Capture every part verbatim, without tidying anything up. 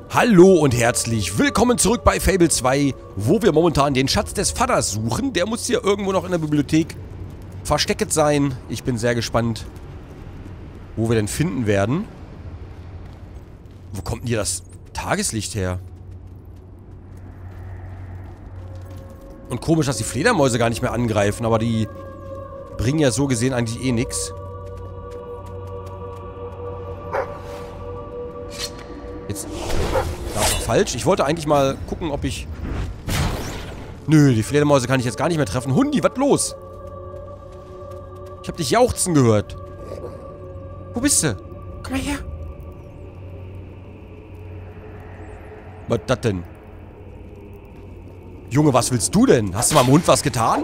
Hallo und herzlich willkommen zurück bei Fable zwei, wo wir momentan den Schatz des Vaters suchen. Der muss hier irgendwo noch in der Bibliothek versteckt sein. Ich bin sehr gespannt, wo wir denn finden werden. Wo kommt denn hier das Tageslicht her? Und komisch, dass die Fledermäuse gar nicht mehr angreifen, aber die bringen ja so gesehen eigentlich eh nichts. Jetzt... Das war falsch. Ich wollte eigentlich mal gucken, ob ich... Nö, die Fledermäuse kann ich jetzt gar nicht mehr treffen. Hundi, was los? Ich hab dich jauchzen gehört. Wo bist du? Komm mal her. Was das denn? Junge, was willst du denn? Hast du mal im Hund was getan?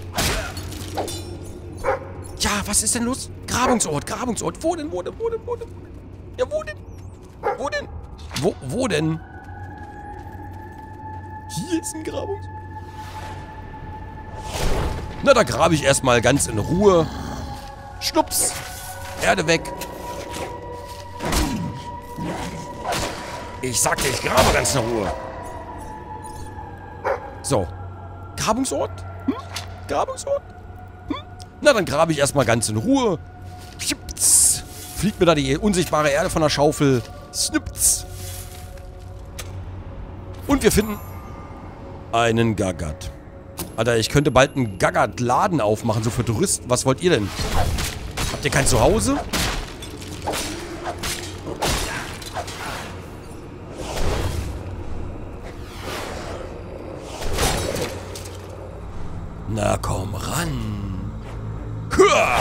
Ja, was ist denn los? Grabungsort, Grabungsort. Wo denn, wo denn, wo denn, wo denn? Ja, wo denn? Wo denn? Wo, wo denn? Hier ist ein Grabungsort. Na, da grabe ich erstmal ganz in Ruhe. Schnups. Erde weg. Ich sagte, ich grabe ganz in Ruhe. So. Grabungsort? Hm? Grabungsort? Hm? Na, dann grabe ich erstmal ganz in Ruhe. Psst. Fliegt mir da die unsichtbare Erde von der Schaufel. Snips. Und wir finden einen Gagat. Alter, ich könnte bald einen Gagat-Laden aufmachen, so für Touristen. Was wollt ihr denn? Habt ihr kein Zuhause? Na komm ran. Hua!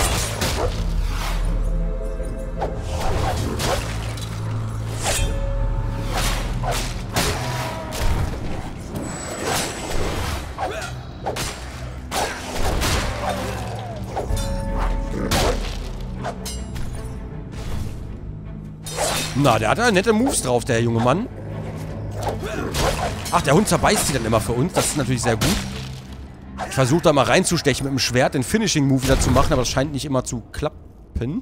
Na, der hat ja nette Moves drauf, der junge Mann. Ach, der Hund zerbeißt sie dann immer für uns. Das ist natürlich sehr gut. Ich versuche da mal reinzustechen mit dem Schwert, den Finishing-Move wieder zu machen, aber das scheint nicht immer zu klappen.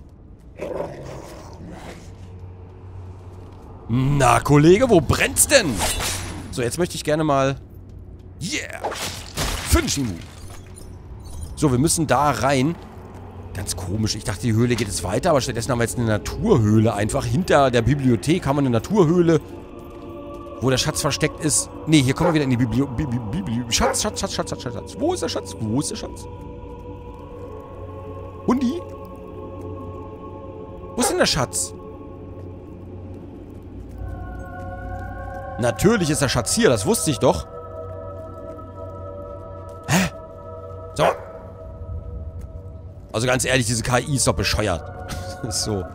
Na, Kollege, wo brennt's denn? So, jetzt möchte ich gerne mal... Yeah! Finishing-Move. So, wir müssen da rein. Ganz komisch. Ich dachte, die Höhle geht jetzt weiter, aber stattdessen haben wir jetzt eine Naturhöhle. Einfach hinter der Bibliothek haben wir eine Naturhöhle, wo der Schatz versteckt ist. Ne, hier kommen wir wieder in die Bibliothek. Bibli Bibli Schatz, Schatz, Schatz, Schatz, Schatz, Schatz. Wo ist der Schatz? Wo ist der Schatz? Hundi? Wo ist denn der Schatz? Natürlich ist der Schatz hier, das wusste ich doch. Hä? So. Also ganz ehrlich, diese K I ist doch bescheuert. So.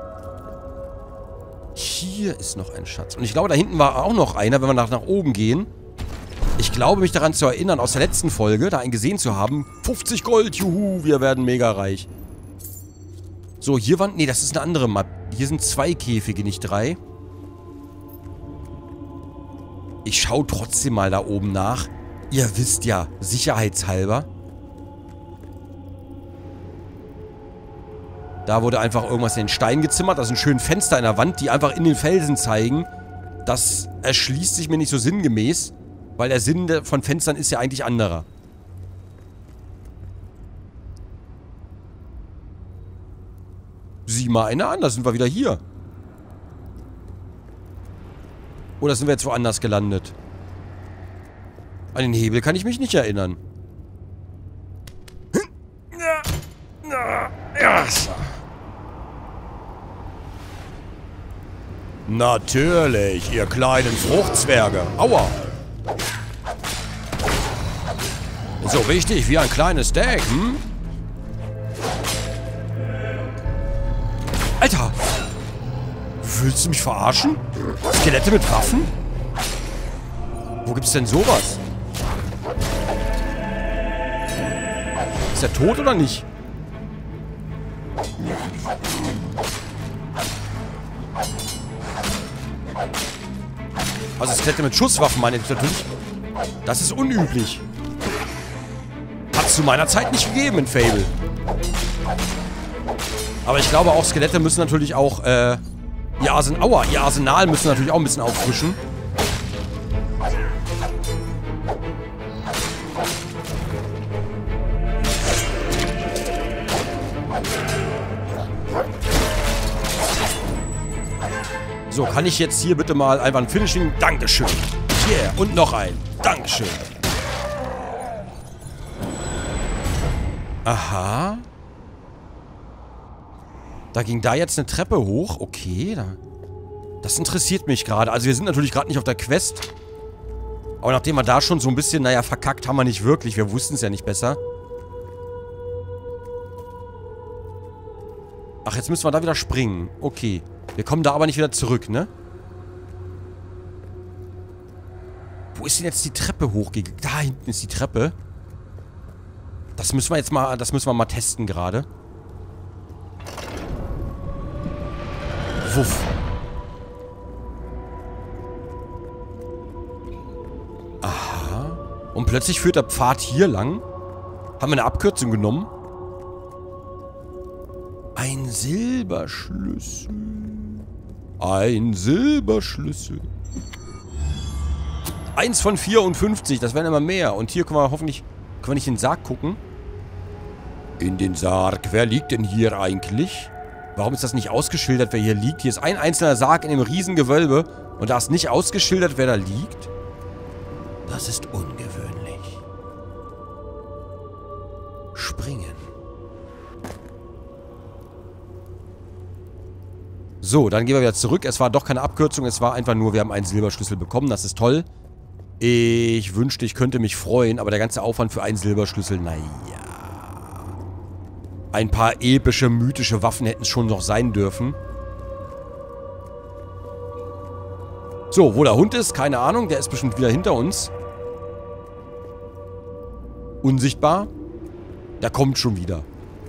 Hier ist noch ein Schatz. Und ich glaube, da hinten war auch noch einer, wenn wir nach, nach oben gehen. Ich glaube, mich daran zu erinnern, aus der letzten Folge, da einen gesehen zu haben. fünfzig Gold, juhu, wir werden mega reich. So, hier waren... Nee, das ist eine andere Map. Hier sind zwei Käfige, nicht drei. Ich schaue trotzdem mal da oben nach. Ihr wisst ja, sicherheitshalber. Da wurde einfach irgendwas in den Stein gezimmert. Da sind schön Fenster in der Wand, die einfach in den Felsen zeigen. Das erschließt sich mir nicht so sinngemäß, weil der Sinn von Fenstern ist ja eigentlich anderer. Sieh mal eine an, da sind wir wieder hier. Oder sind wir jetzt woanders gelandet? An den Hebel kann ich mich nicht erinnern. Ja. Natürlich, ihr kleinen Fruchtzwerge. Aua. So wichtig wie ein kleines Steak, hm? Alter! Willst du mich verarschen? Skelette mit Waffen? Wo gibt's denn sowas? Ist er tot oder nicht? Also Skelette mit Schusswaffen meine ich natürlich. Das ist unüblich. Hat es zu meiner Zeit nicht gegeben in Fable. Aber ich glaube auch, Skelette müssen natürlich auch äh, Ihr Arsen Aua, ihr Arsenal müssen wir natürlich auch ein bisschen auffrischen. So, kann ich jetzt hier bitte mal einfach ein Finishing? Dankeschön. Yeah, und noch ein. Dankeschön. Aha. Da ging da jetzt eine Treppe hoch. Okay, da. Das interessiert mich gerade. Also wir sind natürlich gerade nicht auf der Quest. Aber nachdem wir da schon so ein bisschen, naja, verkackt haben wir nicht wirklich. Wir wussten es ja nicht besser. Ach, jetzt müssen wir da wieder springen. Okay. Wir kommen da aber nicht wieder zurück, ne? Wo ist denn jetzt die Treppe hochgegangen? Da hinten ist die Treppe. Das müssen wir jetzt mal, das müssen wir mal testen gerade. Wuff. Aha. Und plötzlich führt der Pfad hier lang. Haben wir eine Abkürzung genommen? Ein Silberschlüssel. Ein Silberschlüssel. Eins von vierundfünfzig, das werden immer mehr. Und hier können wir hoffentlich, können wir nicht in den Sarg gucken. In den Sarg. Wer liegt denn hier eigentlich? Warum ist das nicht ausgeschildert, wer hier liegt? Hier ist ein einzelner Sarg in dem Riesengewölbe. Und da ist nicht ausgeschildert, wer da liegt. Das ist ungewöhnlich. Springen. So, dann gehen wir wieder zurück. Es war doch keine Abkürzung, es war einfach nur, wir haben einen Silberschlüssel bekommen. Das ist toll. Ich wünschte, ich könnte mich freuen, aber der ganze Aufwand für einen Silberschlüssel, naja. Ein paar epische, mythische Waffen hätten es schon noch sein dürfen. So, wo der Hund ist, keine Ahnung. Der ist bestimmt wieder hinter uns. Unsichtbar. Der kommt schon wieder.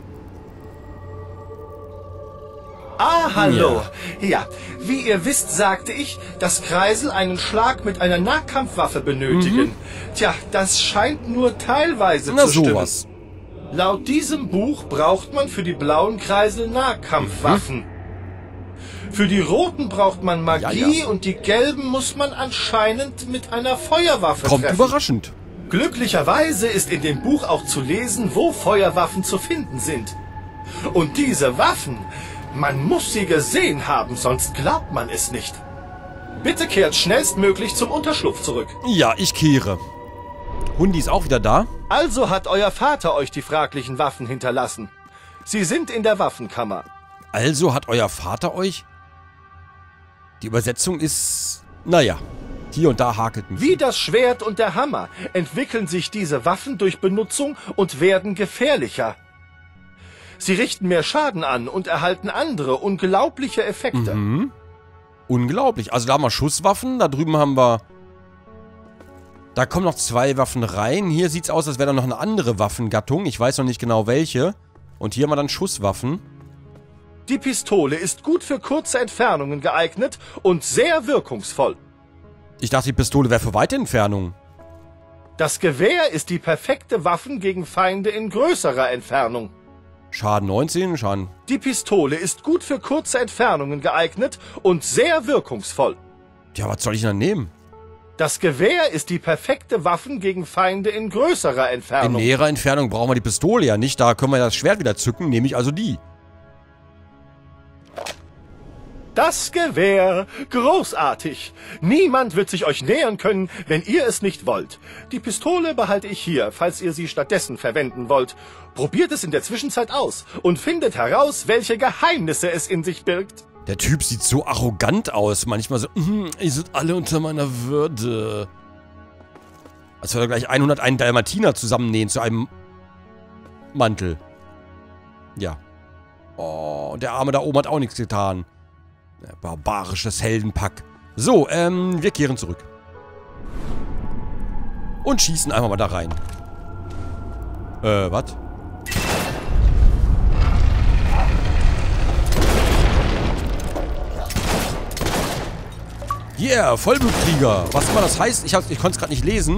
Ah, hallo. Ja. ja, wie ihr wisst, sagte ich, dass Kreisel einen Schlag mit einer Nahkampfwaffe benötigen. Mhm. Tja, das scheint nur teilweise Na, zu stimmen. Sowas. Laut diesem Buch braucht man für die blauen Kreisel Nahkampfwaffen. Mhm. Für die roten braucht man Magie ja, ja. und die gelben muss man anscheinend mit einer Feuerwaffe Kommt treffen. Überraschend. Glücklicherweise ist in dem Buch auch zu lesen, wo Feuerwaffen zu finden sind. Und diese Waffen... Man muss sie gesehen haben, sonst glaubt man es nicht. Bitte kehrt schnellstmöglich zum Unterschlupf zurück. Ja, ich kehre. Hundi ist auch wieder da. Also hat euer Vater euch die fraglichen Waffen hinterlassen. Sie sind in der Waffenkammer. Also hat euer Vater euch... Die Übersetzung ist... Naja, hier und da hakelt ein. Wie das Schwert und der Hammer entwickeln sich diese Waffen durch Benutzung und werden gefährlicher. Sie richten mehr Schaden an und erhalten andere unglaubliche Effekte. Mhm. Unglaublich. Also da haben wir Schusswaffen, da drüben haben wir... Da kommen noch zwei Waffen rein. Hier sieht es aus, als wäre da noch eine andere Waffengattung. Ich weiß noch nicht genau welche. Und hier haben wir dann Schusswaffen. Die Pistole ist gut für kurze Entfernungen geeignet und sehr wirkungsvoll. Ich dachte, die Pistole wäre für weite Entfernungen. Das Gewehr ist die perfekte Waffe gegen Feinde in größerer Entfernung. Schaden neunzehn, Schaden... Die Pistole ist gut für kurze Entfernungen geeignet und sehr wirkungsvoll. Ja, was soll ich denn nehmen? Das Gewehr ist die perfekte Waffe gegen Feinde in größerer Entfernung. In näherer Entfernung brauchen wir die Pistole ja nicht. Da können wir das Schwert wieder zücken, nehme ich also die. Das Gewehr. Großartig. Niemand wird sich euch nähern können, wenn ihr es nicht wollt. Die Pistole behalte ich hier, falls ihr sie stattdessen verwenden wollt. Probiert es in der Zwischenzeit aus und findet heraus, welche Geheimnisse es in sich birgt. Der Typ sieht so arrogant aus. Manchmal so, mm, ihr seid alle unter meiner Würde. Als würde er gleich hunderteins Dalmatiner zusammennähen zu einem Mantel. Ja. Oh, und der Arme da oben hat auch nichts getan. Barbarisches Heldenpack. So, ähm, wir kehren zurück. Und schießen einfach mal da rein. Äh, was? Yeah, Vollblutkrieger. Was immer das heißt, ich, ich konnte es gerade nicht lesen.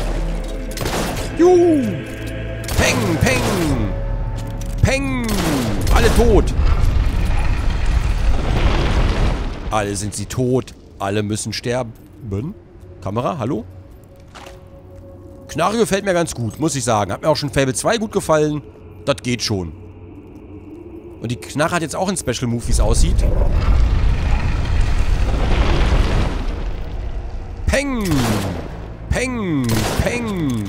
Juhu. Peng, peng. Peng. Alle tot. Alle sind sie tot. Alle müssen sterben. Kamera, hallo? Knarre gefällt mir ganz gut, muss ich sagen. Hat mir auch schon Fable zwei gut gefallen. Das geht schon. Und die Knarre hat jetzt auch einen Special Move, wie es aussieht. Peng! Peng! Peng!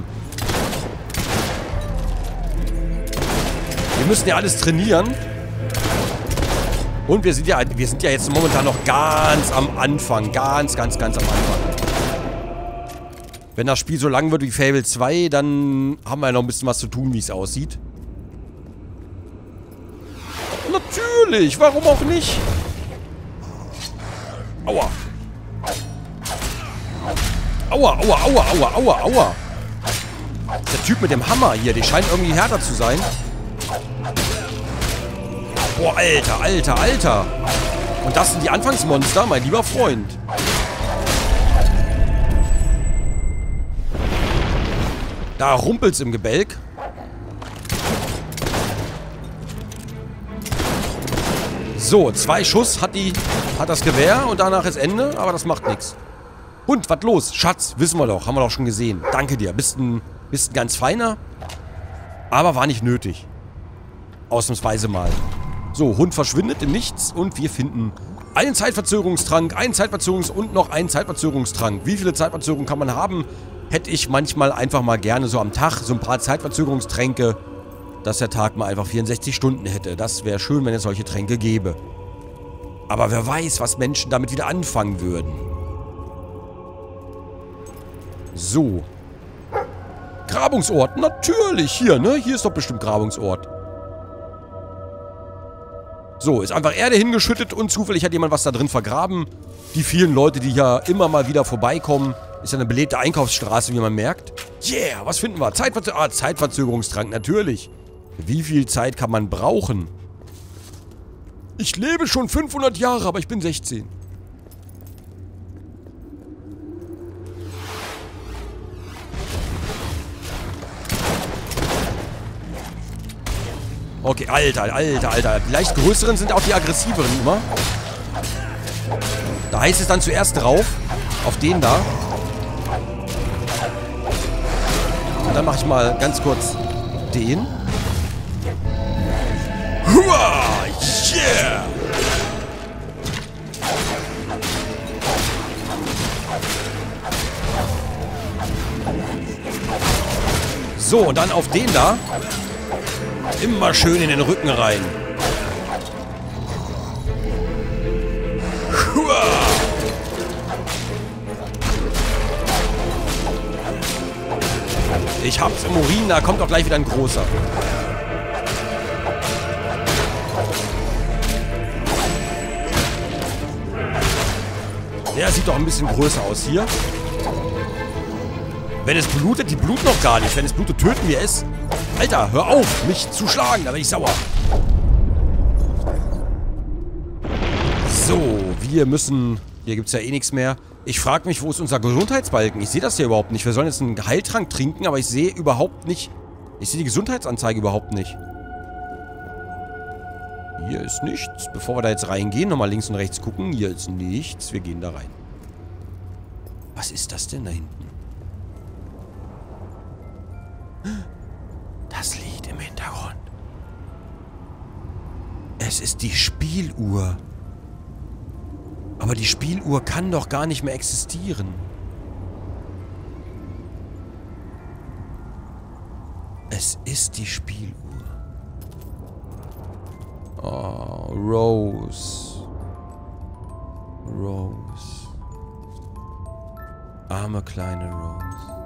Wir müssen ja alles trainieren. Und wir sind ja, wir sind ja jetzt momentan noch ganz am Anfang. Ganz, ganz, ganz am Anfang. Wenn das Spiel so lang wird wie Fable zwei, dann haben wir ja noch ein bisschen was zu tun, wie es aussieht. Natürlich, warum auch nicht? Aua. Aua, aua, aua, aua, aua, aua. Der Typ mit dem Hammer hier, die scheint irgendwie härter zu sein. Boah, Alter, Alter, Alter. Und das sind die Anfangsmonster, mein lieber Freund. Da rumpelt's im Gebälk. So, zwei Schuss hat die, hat das Gewehr und danach ist Ende, aber das macht nichts. Hund, was los? Schatz, wissen wir doch, haben wir doch schon gesehen. Danke dir, bist ein, bist ein ganz feiner, aber war nicht nötig. Ausnahmsweise mal. So, Hund verschwindet im Nichts und wir finden einen Zeitverzögerungstrank, einen Zeitverzögerungs- und noch einen Zeitverzögerungstrank. Wie viele Zeitverzögerungen kann man haben? Hätte ich manchmal einfach mal gerne so am Tag so ein paar Zeitverzögerungstränke, dass der Tag mal einfach vierundsechzig Stunden hätte. Das wäre schön, wenn es solche Tränke gäbe. Aber wer weiß, was Menschen damit wieder anfangen würden. So. Grabungsort. Natürlich. Hier, ne? Hier ist doch bestimmt Grabungsort. So, ist einfach Erde hingeschüttet und zufällig hat jemand was da drin vergraben. Die vielen Leute, die ja immer mal wieder vorbeikommen. Ist ja eine belebte Einkaufsstraße, wie man merkt. Yeah, was finden wir? Zeitverzö ah, Zeitverzögerungstrank, natürlich. Wie viel Zeit kann man brauchen? Ich lebe schon fünfhundert Jahre, aber ich bin sechzehn. Okay, Alter, Alter, Alter. Die leicht größeren sind auch die aggressiveren immer. Da heißt es dann zuerst drauf. Auf den da. Und dann mache ich mal ganz kurz den. Hua! Yeah! So, und dann auf den da. Immer schön in den Rücken rein. Hua! Ich hab's im Urin, da kommt auch gleich wieder ein großer. Der sieht doch ein bisschen größer aus hier. Wenn es blutet, die bluten noch gar nicht. Wenn es blutet, töten wir es. Alter, hör auf, mich zu schlagen, da bin ich sauer. So, wir müssen... Hier gibt's ja eh nichts mehr. Ich frage mich, wo ist unser Gesundheitsbalken? Ich sehe das hier überhaupt nicht. Wir sollen jetzt einen Heiltrank trinken, aber ich sehe überhaupt nicht... Ich sehe die Gesundheitsanzeige überhaupt nicht. Hier ist nichts. Bevor wir da jetzt reingehen, nochmal links und rechts gucken. Hier ist nichts. Wir gehen da rein. Was ist das denn da hinten? Das Lied im Hintergrund. Es ist die Spieluhr. Aber die Spieluhr kann doch gar nicht mehr existieren. Es ist die Spieluhr. Oh, Rose. Rose. Arme kleine Rose.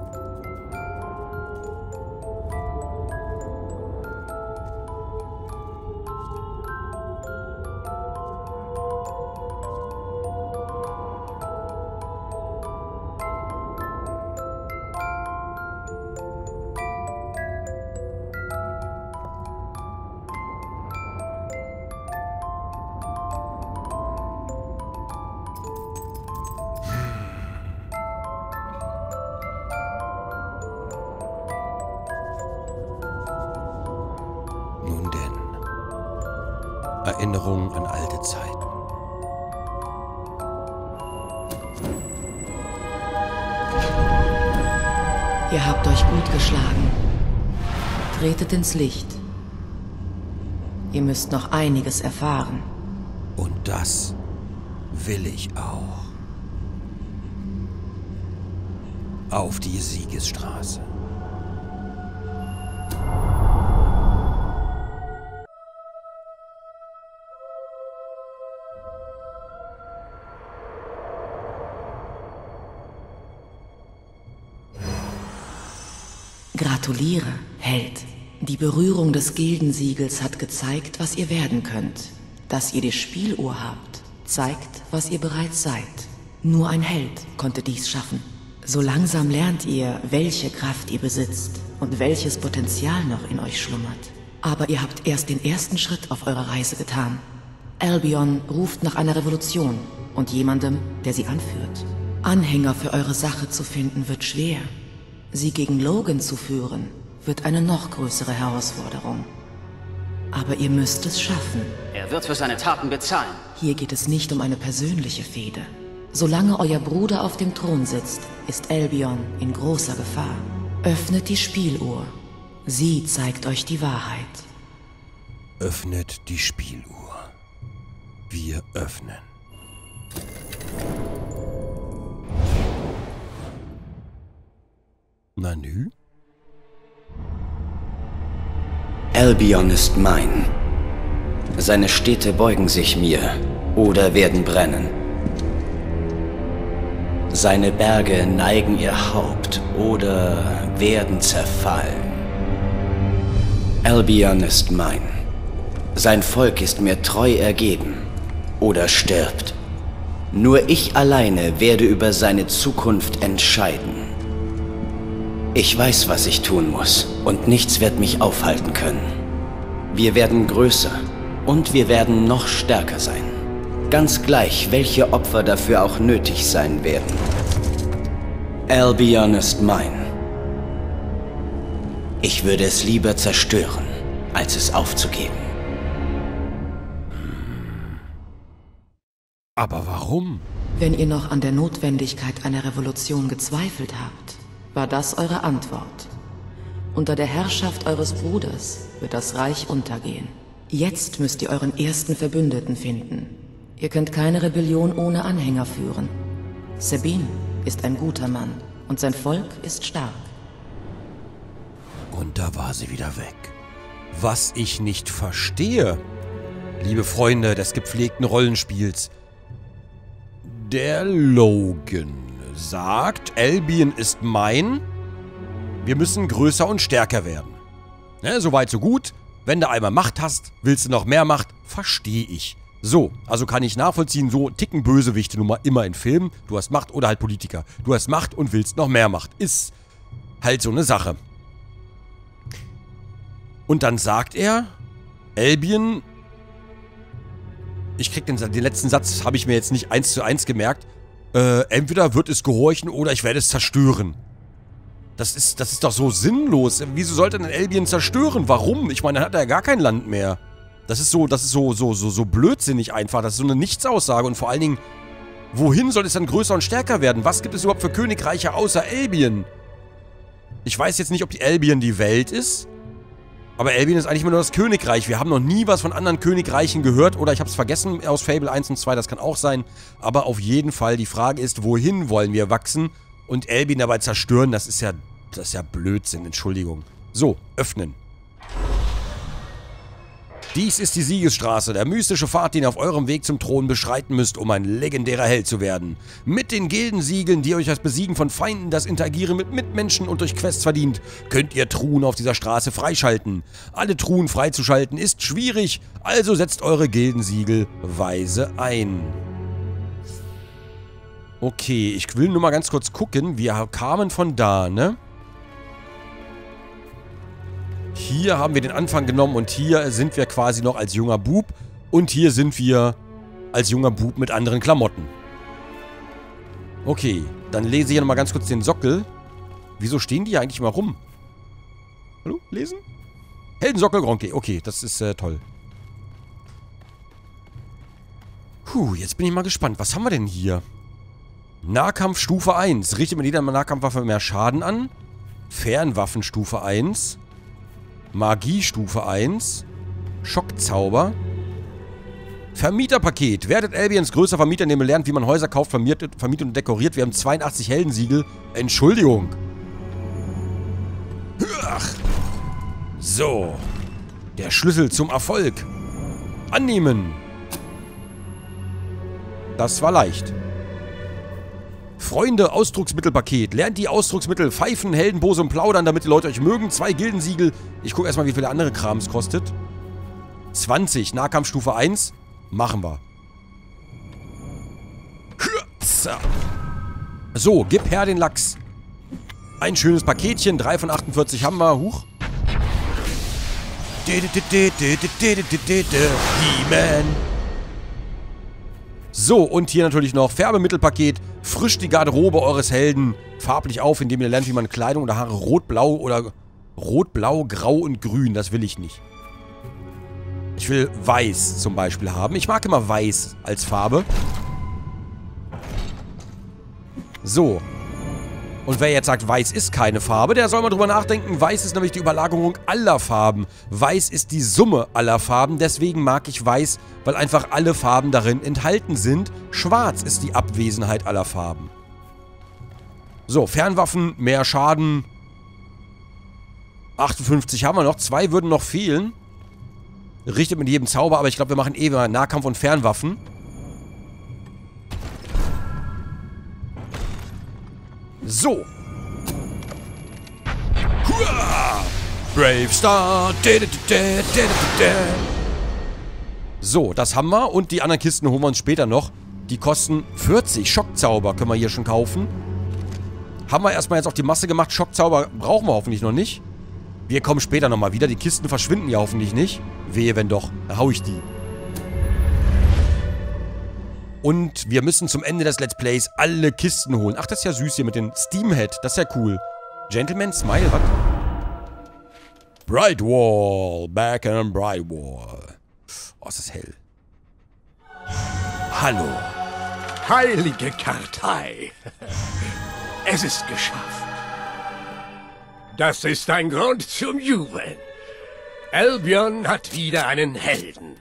Nun denn, Erinnerungen an alte Zeiten. Ihr habt euch gut geschlagen. Tretet ins Licht. Ihr müsst noch einiges erfahren. Und das will ich auch. Auf die Siegesstraße. Gratuliere, Held. Die Berührung des Gildensiegels hat gezeigt, was ihr werden könnt. Dass ihr die Spieluhr habt, zeigt, was ihr bereits seid. Nur ein Held konnte dies schaffen. So langsam lernt ihr, welche Kraft ihr besitzt und welches Potenzial noch in euch schlummert. Aber ihr habt erst den ersten Schritt auf eurer Reise getan. Albion ruft nach einer Revolution und jemandem, der sie anführt. Anhänger für eure Sache zu finden wird schwer. Sie gegen Logan zu führen, wird eine noch größere Herausforderung. Aber ihr müsst es schaffen. Er wird für seine Taten bezahlen. Hier geht es nicht um eine persönliche Fehde. Solange euer Bruder auf dem Thron sitzt, ist Albion in großer Gefahr. Öffnet die Spieluhr. Sie zeigt euch die Wahrheit. Öffnet die Spieluhr. Wir öffnen. Nanu? Albion ist mein. Seine Städte beugen sich mir oder werden brennen. Seine Berge neigen ihr Haupt oder werden zerfallen. Albion ist mein. Sein Volk ist mir treu ergeben oder stirbt. Nur ich alleine werde über seine Zukunft entscheiden. Ich weiß, was ich tun muss, und nichts wird mich aufhalten können. Wir werden größer und wir werden noch stärker sein. Ganz gleich, welche Opfer dafür auch nötig sein werden. Albion ist mein. Ich würde es lieber zerstören, als es aufzugeben. Aber warum? Wenn ihr noch an der Notwendigkeit einer Revolution gezweifelt habt, war das eure Antwort. Unter der Herrschaft eures Bruders wird das Reich untergehen. Jetzt müsst ihr euren ersten Verbündeten finden. Ihr könnt keine Rebellion ohne Anhänger führen. Sabine ist ein guter Mann und sein Volk ist stark. Und da war sie wieder weg. Was ich nicht verstehe, liebe Freunde des gepflegten Rollenspiels, der Logan sagt, Albion ist mein, wir müssen größer und stärker werden. Ne, soweit so gut. Wenn du einmal Macht hast, willst du noch mehr Macht, verstehe ich. So, also kann ich nachvollziehen, so ticken Bösewichte nun mal immer in Filmen. Du hast Macht oder halt Politiker. Du hast Macht und willst noch mehr Macht. Ist halt so eine Sache. Und dann sagt er, Albion, ich krieg den, den letzten Satz, habe ich mir jetzt nicht eins zu eins gemerkt, äh, entweder wird es gehorchen oder ich werde es zerstören. Das ist, das ist doch so sinnlos. Wieso sollte denn Albion zerstören? Warum? Ich meine, dann hat er ja gar kein Land mehr. Das ist so, das ist so, so, so, so blödsinnig einfach. Das ist so eine Nichtsaussage. Und vor allen Dingen, wohin soll es dann größer und stärker werden? Was gibt es überhaupt für Königreiche außer Albion? Ich weiß jetzt nicht, ob die Albion die Welt ist. Aber Albion ist eigentlich immer nur das Königreich. Wir haben noch nie was von anderen Königreichen gehört. Oder ich habe es vergessen aus Fable eins und zwei. Das kann auch sein. Aber auf jeden Fall, die Frage ist, wohin wollen wir wachsen? Und Albion dabei zerstören, das ist ja, das ist ja Blödsinn. Entschuldigung. So, öffnen. Dies ist die Siegesstraße, der mystische Pfad, den ihr auf eurem Weg zum Thron beschreiten müsst, um ein legendärer Held zu werden. Mit den Gildensiegeln, die euch das Besiegen von Feinden, das Interagieren mit Mitmenschen und durch Quests verdient, könnt ihr Truhen auf dieser Straße freischalten. Alle Truhen freizuschalten ist schwierig, also setzt eure Gildensiegel weise ein. Okay, ich will nur mal ganz kurz gucken. Wir kamen von da, ne? Hier haben wir den Anfang genommen und hier sind wir quasi noch als junger Bub. Und hier sind wir als junger Bub mit anderen Klamotten. Okay, dann lese ich hier nochmal ganz kurz den Sockel. Wieso stehen die hier eigentlich mal rum? Hallo, lesen? Heldensockel Gronke. Okay, das ist äh, toll. Puh, jetzt bin ich mal gespannt. Was haben wir denn hier? Nahkampf Stufe eins. Richtet mit jeder Nahkampfwaffe mehr Schaden an. Fernwaffenstufe eins. Magiestufe eins. Schockzauber. Vermieterpaket. Werdet Albions größter Vermieter, indem ihr lernt, wie man Häuser kauft, vermietet, vermietet und dekoriert. Wir haben zweiundachtzig Heldensiegel. Entschuldigung. Ach. So. Der Schlüssel zum Erfolg. Annehmen. Das war leicht. Freunde, Ausdrucksmittelpaket. Lernt die Ausdrucksmittel Pfeifen, Heldenpose und Plaudern, damit die Leute euch mögen. Zwei Gildensiegel. Ich gucke erstmal, wie viele andere Krams kostet. zwanzig. Nahkampfstufe eins. Machen wir. So, gib her den Lachs. Ein schönes Paketchen. drei von achtundvierzig haben wir. Huch. He-Man. So, und hier natürlich noch Färbemittelpaket. Frisch die Garderobe eures Helden farblich auf, indem ihr lernt, wie man Kleidung oder Haare rot, blau oder rot, blau, grau und grün. Das will ich nicht. Ich will weiß zum Beispiel haben. Ich mag immer weiß als Farbe. So. Und wer jetzt sagt, weiß ist keine Farbe, der soll mal drüber nachdenken. Weiß ist nämlich die Überlagerung aller Farben. Weiß ist die Summe aller Farben. Deswegen mag ich weiß, weil einfach alle Farben darin enthalten sind. Schwarz ist die Abwesenheit aller Farben. So, Fernwaffen, mehr Schaden. achtundfünfzig haben wir noch. Zwei würden noch fehlen. Richtet mit jedem Zauber, aber ich glaube, wir machen eh mal Nahkampf und Fernwaffen. So. Hua! Brave Star. So, das haben wir. Und die anderen Kisten holen wir uns später noch. Die kosten vierzig. Schockzauber können wir hier schon kaufen. Haben wir erstmal jetzt auch die Masse gemacht. Schockzauber brauchen wir hoffentlich noch nicht. Wir kommen später nochmal wieder. Die Kisten verschwinden ja hoffentlich nicht. Wehe, wenn doch. Dann hau ich die. Und wir müssen zum Ende des Let's Plays alle Kisten holen. Ach, das ist ja süß hier mit dem Steamhead. Das ist ja cool. Gentleman Smile, was? Brightwall. Back in Brightwall. Oh, ist das hell. Hallo. Heilige Kartei. Es ist geschafft. Das ist ein Grund zum Jubeln. Albion hat wieder einen Helden.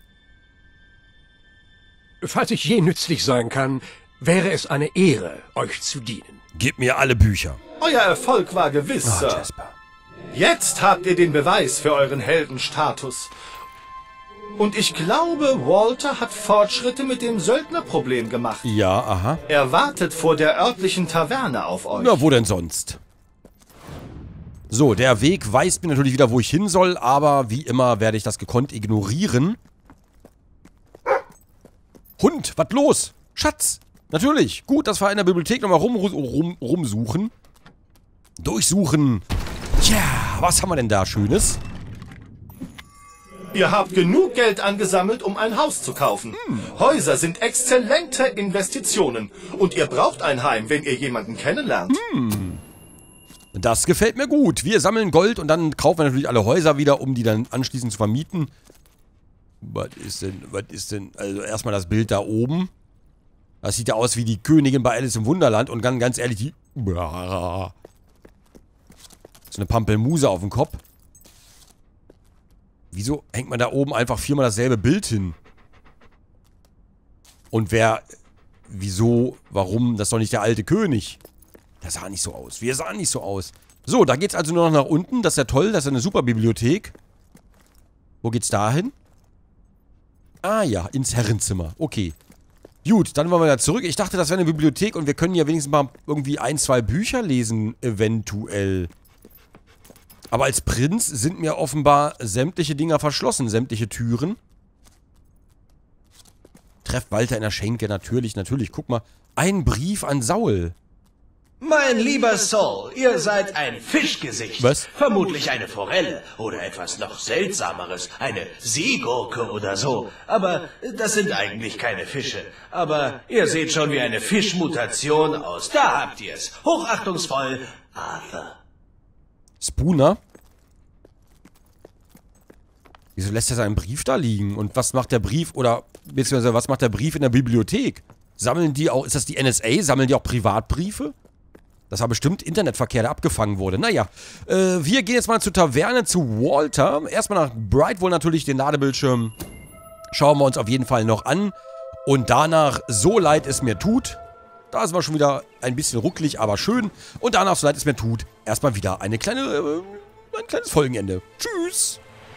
Falls ich je nützlich sein kann, wäre es eine Ehre, euch zu dienen. Gib mir alle Bücher. Euer Erfolg war gewiss, Oh, Sir. Jasper. Jetzt habt ihr den Beweis für euren Heldenstatus. Und ich glaube, Walter hat Fortschritte mit dem Söldnerproblem gemacht. Ja, aha. Er wartet vor der örtlichen Taverne auf euch. Na, wo denn sonst? So, der Weg weist mir natürlich wieder, wo ich hin soll, aber wie immer werde ich das gekonnt ignorieren. Hund, was los? Schatz, natürlich. Gut, dass wir in der Bibliothek nochmal rum, rum, rumsuchen. Durchsuchen. Ja, was haben wir denn da Schönes? Ihr habt genug Geld angesammelt, um ein Haus zu kaufen. Hm. Häuser sind exzellente Investitionen. Und ihr braucht ein Heim, wenn ihr jemanden kennenlernt. Hm. Das gefällt mir gut. Wir sammeln Gold und dann kaufen wir natürlich alle Häuser wieder, um die dann anschließend zu vermieten. Was ist denn, was ist denn, also erstmal das Bild da oben. Das sieht ja aus wie die Königin bei Alice im Wunderland und ganz, ganz ehrlich, die... So eine Pampelmuse auf dem Kopf. Wieso hängt man da oben einfach viermal dasselbe Bild hin? Und wer... Wieso? Warum? Das ist doch nicht der alte König. Der sah nicht so aus. Wir sahen nicht so aus. So, da geht's also nur noch nach unten. Das ist ja toll. Das ist eine super Bibliothek. Wo geht's da hin? Ah ja, ins Herrenzimmer. Okay. Gut, dann wollen wir da zurück. Ich dachte, das wäre eine Bibliothek und wir können ja wenigstens mal irgendwie ein, zwei Bücher lesen, eventuell. Aber als Prinz sind mir offenbar sämtliche Dinger verschlossen, sämtliche Türen. Trefft Walter in der Schenke, natürlich, natürlich. Guck mal, ein Brief an Saul. Mein lieber Saul, ihr seid ein Fischgesicht. Was? Vermutlich eine Forelle oder etwas noch Seltsameres, eine Seegurke oder so. Aber das sind eigentlich keine Fische. Aber ihr seht schon wie eine Fischmutation aus. Da habt ihr es. Hochachtungsvoll, Arthur. Spooner? Wieso lässt er seinen Brief da liegen? Und was macht der Brief, oder beziehungsweise was macht der Brief in der Bibliothek? Sammeln die auch, ist das die N S A? Sammeln die auch Privatbriefe? Das war bestimmt Internetverkehr, der abgefangen wurde. Naja, äh, wir gehen jetzt mal zur Taverne, zu Walter. Erstmal nach Brightwall natürlich, den Ladebildschirm schauen wir uns auf jeden Fall noch an. Und danach, so leid es mir tut, da sind wir schon wieder ein bisschen rucklig, aber schön. Und danach, so leid es mir tut, erstmal wieder eine kleine, äh, ein kleines Folgenende. Tschüss!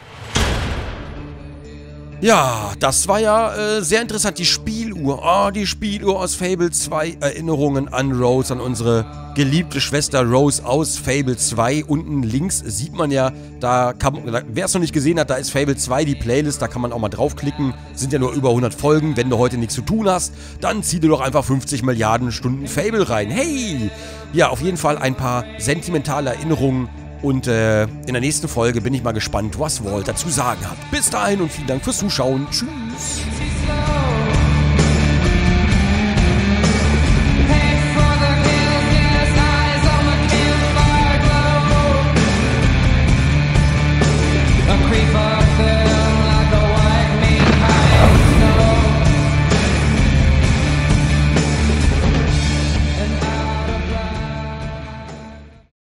Ja, das war ja äh, sehr interessant. Die Spieluhr. Oh, die Spieluhr aus Fable zwei. Erinnerungen an Rose, an unsere geliebte Schwester Rose aus Fable zwei. Unten links sieht man ja, da kann, wer es noch nicht gesehen hat, da ist Fable zwei, die Playlist. Da kann man auch mal draufklicken. Sind ja nur über hundert Folgen. Wenn du heute nichts zu tun hast, dann zieh dir doch einfach fünfzig Milliarden Stunden Fable rein. Hey! Ja, auf jeden Fall ein paar sentimentale Erinnerungen. Und äh, in der nächsten Folge bin ich mal gespannt, was Walter zu sagen hat. Bis dahin und vielen Dank fürs Zuschauen. Tschüss.